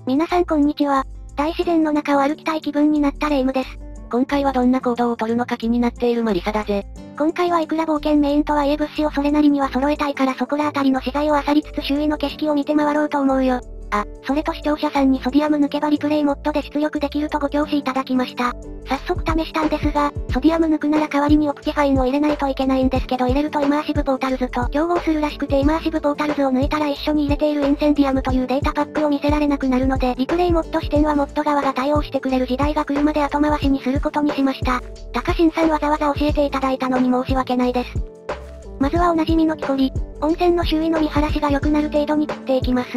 皆さんこんにちは。大自然の中を歩きたい気分になったレイムです。 今回はどんな行動をとるのか気になっているマリサだぜ。 今回はいくら冒険メインとはいえ物資をそれなりには揃えたいからそこらあたりの資材を漁りつつ周囲の景色を見て回ろうと思うよ。あ、それと視聴者さんにソディアム抜け場リプレイモッドで出力できるとご教示いただきました。早速試したんですが、ソディアム抜くなら代わりにオプティファインを入れないといけないんですけど入れるとイマーシブポータルズと競合するらしくてイマーシブポータルズを抜いたら一緒に入れているインセンディアムというデータパックを見せられなくなるのでリプレイモッド視点はモッド側が対応してくれる時代が来るまで後回しにすることにしました。高新さんわざわざ教えていただいたのに申し訳ないです。まずはおなじみの木掘り、温泉の周囲の見晴らしが良くなる程度に切っていきます。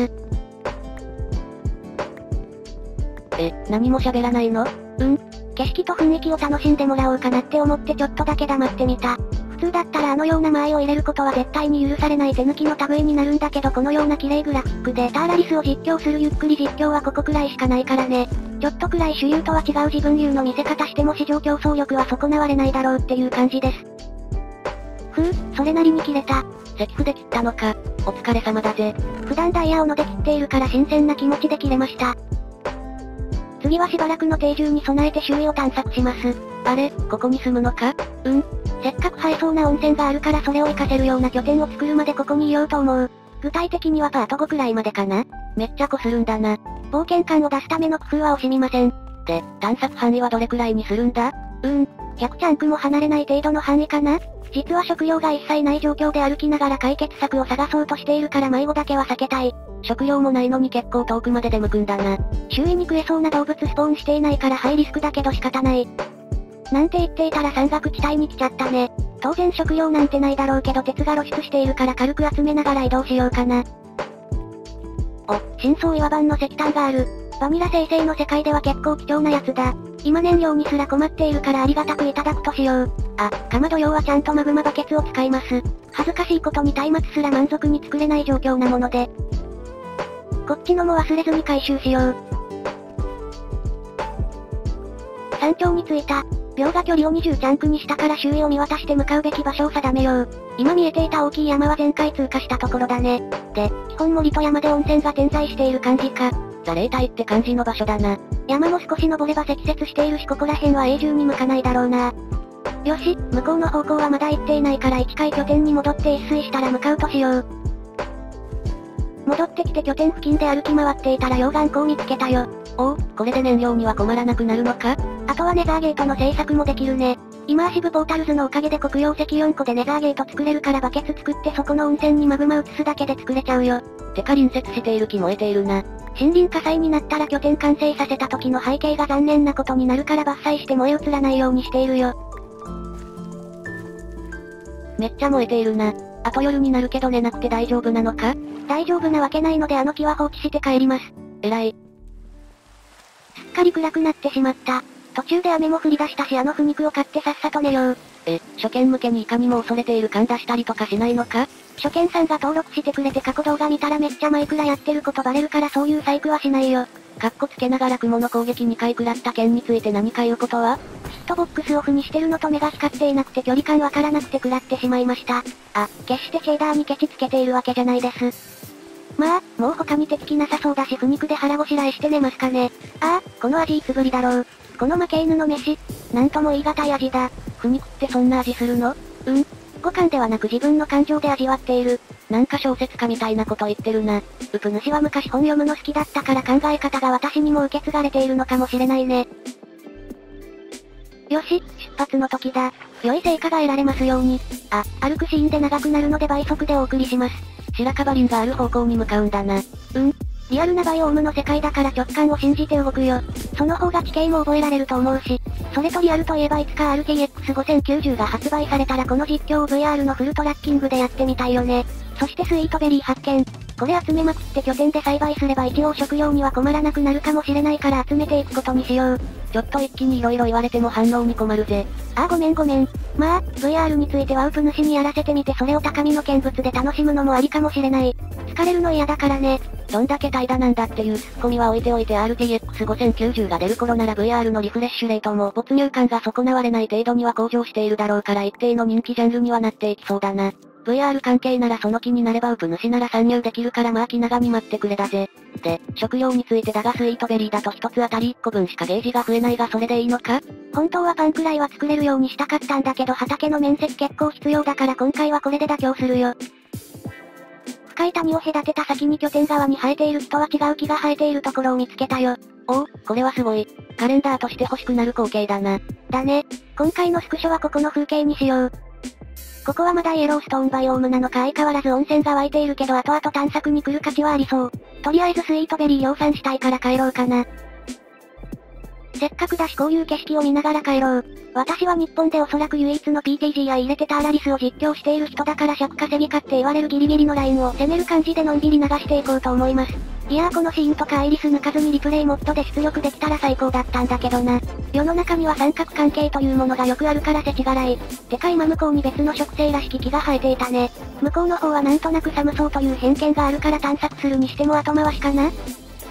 何も喋らないの？ 景色と雰囲気を楽しんでもらおうかなって思ってちょっとだけ黙ってみた。普通だったらあのような間合いを入れることは絶対に許されない手抜きの類になるんだけどこのような綺麗グラフィックでターラリスを実況するゆっくり実況はここくらいしかないからね。ちょっとくらい主流とは違う自分流の見せ方しても市場競争力は損なわれないだろうっていう感じです。それなりに切れた。 石符で切ったのか。お疲れ様だぜ。 普段ダイヤをので切っているから新鮮な気持ちで切れました。次はしばらくの定住に備えて周囲を探索します。 あれ、ここに住むのか？ せっかく生えそうな温泉があるからそれを活かせるような拠点を作るまでここにいようと思う。具体的にはパート5くらいまでかな。 めっちゃこするんだな。 冒険感を出すための工夫は惜しみません。 で、探索範囲はどれくらいにするんだ ？100チャンクも離れない程度の範囲かな。実は食料が一切ない状況で歩きながら解決策を探そうとしているから迷子だけは避けたい。 食料もないのに結構遠くまで出向くんだな。 周囲に食えそうな動物スポーンしていないからハイリスクだけど仕方ない。なんて言っていたら山岳地帯に来ちゃったね。当然食料なんてないだろうけど鉄が露出しているから軽く集めながら移動しようかな。深層岩盤の石炭がある。バニラ生成の世界では結構貴重なやつだ。今燃料にすら困っているからありがたくいただくとしよう。かまど用はちゃんとマグマバケツを使います。恥ずかしいことに松明すら満足に作れない状況なもので。こっちのも忘れずに回収しよう。山頂に着いた。秒が距離を20チャンクにしたから周囲を見渡して向かうべき場所を定めよう。今見えていた大きい山は前回通過したところだね。で、基本森と山で温泉が点在している感じか。 ザ霊体って感じの場所だな。 山も少し登れば積雪しているしここら辺は永住に向かないだろうな。よし、向こうの方向はまだ行っていないから1階拠点に戻って一睡したら向かうとしよう。戻ってきて拠点付近で歩き回っていたら溶岩鉱を見つけたよ。 これで燃料には困らなくなるのか？ あとはネザーゲートの製作もできるね。イマーシブポータルズのおかげで黒曜石4個でネザーゲート作れるからバケツ作ってそこの温泉にマグマ移すだけで作れちゃうよ。 てか隣接している木燃えているな。 森林火災になったら拠点完成させた時の背景が残念なことになるから伐採して燃え移らないようにしているよ。 めっちゃ燃えているな。あと夜になるけど寝なくて大丈夫なのか？ 大丈夫なわけないのであの木は放置して帰ります。 偉い。 すっかり暗くなってしまった。途中で雨も降り出したし腐肉を買ってさっさと寝よう。 初見向けにいかにも恐れている感出したりとかしないのか？ 初見さんが登録してくれて過去動画見たらめっちゃマイクラやってることバレるからそういう細工はしないよ。 かっこつけながら雲の攻撃2回食らった件について何か言うことは？ ヒットボックスオフにしてるのと目が光っていなくて距離感わからなくて食らってしまいました。決してシェーダーにケチつけているわけじゃないです。まあ、もう他に敵機なさそうだし腐肉で腹ごしらえして寝ますかね。この味いつぶりだろう。この負け犬の飯。なんとも言い難い味だ。 腐肉ってそんな味するの？ 五感ではなく自分の感情で味わっている。 なんか小説家みたいなこと言ってるな。 ウプ主は昔本読むの好きだったから考え方が私にも受け継がれているのかもしれないね。よし、出発の時だ。良い成果が得られますように。歩くシーンで長くなるので倍速でお送りします。 白樺林がある方向に向かうんだな。 リアルなバイオームの世界だから直感を信じて動くよ。その方が地形も覚えられると思うし。それとリアルといえばいつか RTX5090 が発売されたらこの実況を VR のフルトラッキングでやってみたいよね。そしてスイートベリー発見。これ集めまくって拠点で栽培すれば一応食料には困らなくなるかもしれないから集めていくことにしよう。 ちょっと一気に色々言われても反応に困るぜ。 ごめん。まあ、VR についてはウプ主にやらせてみてそれを高みの見物で楽しむのもありかもしれない。疲れるの嫌だからね。 どんだけ怠惰なんだっていうツッコミは置いておいて RTX5090 が出る頃なら VR のリフレッシュレートも没入感が損なわれない程度には向上しているだろうから一定の人気ジャンルにはなっていきそうだな。 VR 関係ならその気になればウプ主なら参入できるからまあ気長に待ってくれだぜ。で、食料についてだがスイートベリーだと一つ当たり1個分しかゲージが増えないがそれでいいのか？ 本当はパンくらいは作れるようにしたかったんだけど畑の面積結構必要だから今回はこれで妥協するよ。深い谷を隔てた先に拠点側に生えている木とは違う木が生えているところを見つけたよ。 おお、これはすごい。カレンダーとして欲しくなる光景だな。 だね。今回のスクショはここの風景にしよう。ここはまだイエローストーンバイオームなのか相変わらず温泉が湧いているけど後々探索に来る価値はありそう。とりあえずスイートベリー量産したいから帰ろうかな。せっかくだしこういう景色を見ながら帰ろう。私は日本でおそらく唯一の PTGI 入れてたアラリスを実況している人だから尺稼ぎかって言われるギリギリのラインを攻める感じでのんびり流していこうと思います。いやーこのシーンとかアイリス抜かずにリプレイモッドで出力できたら最高だったんだけどな。世の中には三角関係というものがよくあるから世知辛い。てか今向こうに別の植生らしき木が生えていたね。向こうの方はなんとなく寒そうという偏見があるから探索するにしても後回しかな。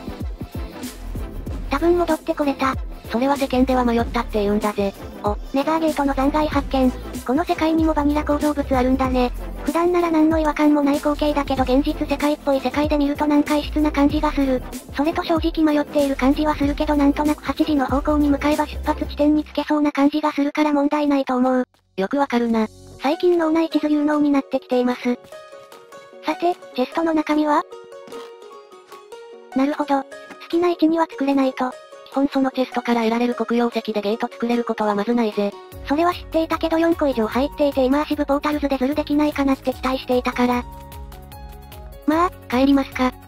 多分戻ってこれた。 それは世間では迷ったって言うんだぜ。 お、ネザーゲートの残骸発見。この世界にもバニラ構造物あるんだね。普段なら何の違和感もない光景だけど現実世界っぽい世界で見るとなんか異質な感じがする。それと正直迷っている感じはするけどなんとなく8時の方向に向かえば出発地点につけそうな感じがするから問題ないと思う。 よくわかるな。 最近脳内地図有能になってきています。さて、チェストの中身は？なるほど。好きな位置には作れないと。 基本そのチェストから得られる黒曜石でゲート作れることはまずないぜ。 それは知っていたけど4個以上入っていてイマーシブポータルズでズルできないかなって期待していたから。まあ、帰りますか。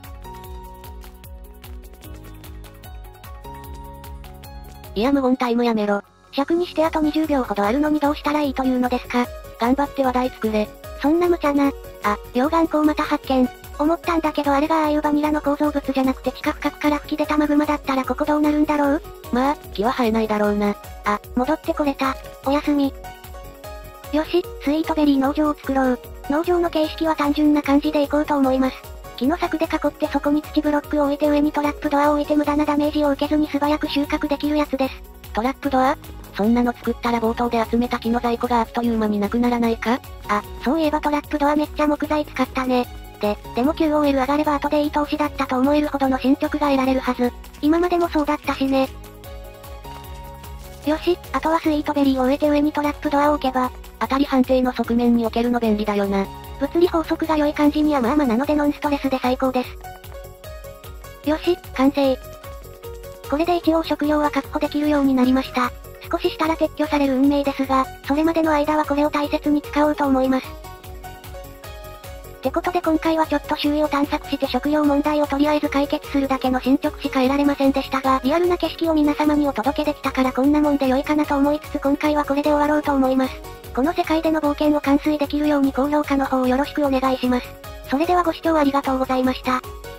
いや無言タイムやめろ。 尺にしてあと20秒ほどあるのにどうしたらいいというのですか。 頑張って話題作れ。 そんな無茶な。あ、溶岩鉱また発見。思ったんだけどあれがああいうバニラの構造物じゃなくて地下深くから吹き出たマグマだったらここどうなるんだろう？ まあ、木は生えないだろうな。 あ、戻ってこれた。おやすみ。よし、スイートベリー農場を作ろう。農場の形式は単純な感じでいこうと思います。木の柵で囲ってそこに土ブロックを置いて上にトラップドアを置いて無駄なダメージを受けずに素早く収穫できるやつです。 トラップドア？そんなの作ったら冒頭で集めた木の在庫があっという間になくならないか？ あ、そういえばトラップドアめっちゃ木材使ったね。でも QOL 上がれば後でいい投資だったと思えるほどの進捗が得られるはず。今までもそうだったしね。よし、あとはスイートベリーを植えて上にトラップドアを置けば、 当たり判定の側面に置けるの便利だよな。 物理法則が良い感じにはまあまあなのでノンストレスで最高です。よし、完成。これで一応食料は確保できるようになりました。少ししたら撤去される運命ですが、それまでの間はこれを大切に使おうと思います。ってことで今回はちょっと周囲を探索して食料問題をとりあえず解決するだけの進捗しか得られませんでしたが、リアルな景色を皆様にお届けできたからこんなもんで良いかなと思いつつ今回はこれで終わろうと思います。この世界での冒険を完遂できるように高評価の方をよろしくお願いします。それではご視聴ありがとうございました。